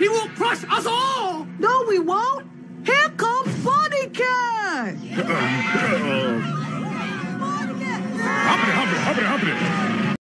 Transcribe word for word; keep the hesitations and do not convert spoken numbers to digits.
He will crush us all! No, we won't. Here comes Bunny Cat!